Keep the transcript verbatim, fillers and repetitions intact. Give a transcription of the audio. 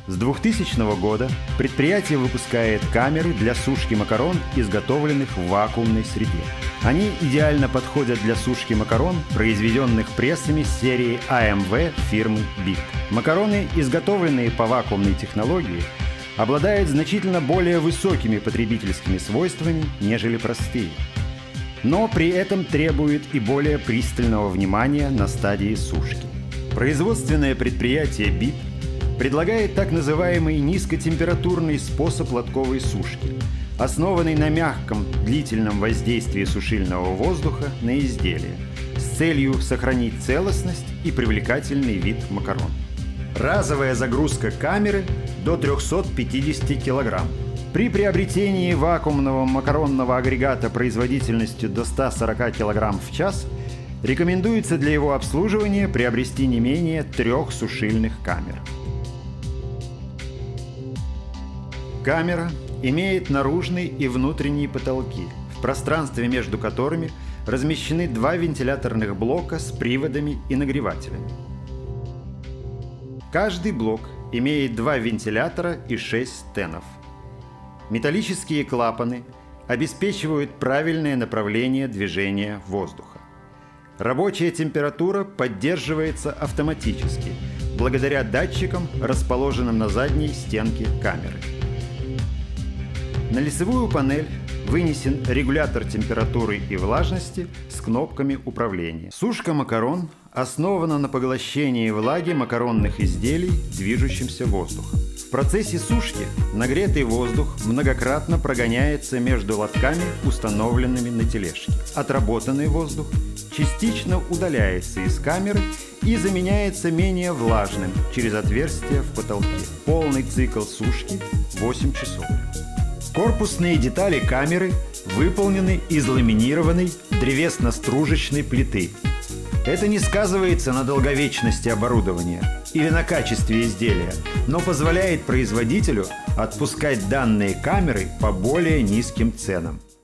С двухтысячного года предприятие выпускает камеры для сушки макарон, изготовленных в вакуумной среде. Они идеально подходят для сушки макарон, произведенных прессами серии а эм вэ фирмы бит. Макароны, изготовленные по вакуумной технологии, обладают значительно более высокими потребительскими свойствами, нежели простые, но при этом требуют и более пристального внимания на стадии сушки. Производственное предприятие бит предлагает так называемый низкотемпературный способ лотковой сушки, основанный на мягком длительном воздействии сушильного воздуха на изделие с целью сохранить целостность и привлекательный вид макарон. Разовая загрузка камеры до трёхсот пятидесяти килограмм. При приобретении вакуумного макаронного агрегата производительностью до ста сорока килограмм в час рекомендуется для его обслуживания приобрести не менее трех сушильных камер. Камера имеет наружный и внутренний потолки, в пространстве между которыми размещены два вентиляторных блока с приводами и нагревателями. Каждый блок имеет два вентилятора и шесть стенов. Металлические клапаны обеспечивают правильное направление движения воздуха. Рабочая температура поддерживается автоматически, благодаря датчикам, расположенным на задней стенке камеры. На лицевую панель вынесен регулятор температуры и влажности с кнопками управления. Сушка макарон основана на поглощении влаги макаронных изделий движущимся воздухом. В процессе сушки нагретый воздух многократно прогоняется между лотками, установленными на тележке. Отработанный воздух частично удаляется из камеры и заменяется менее влажным через отверстие в потолке. Полный цикл сушки – восемь часов. Корпусные детали камеры выполнены из ламинированной древесно-стружечной плиты. Это не сказывается на долговечности оборудования или на качестве изделия, но позволяет производителю отпускать данные камеры по более низким ценам.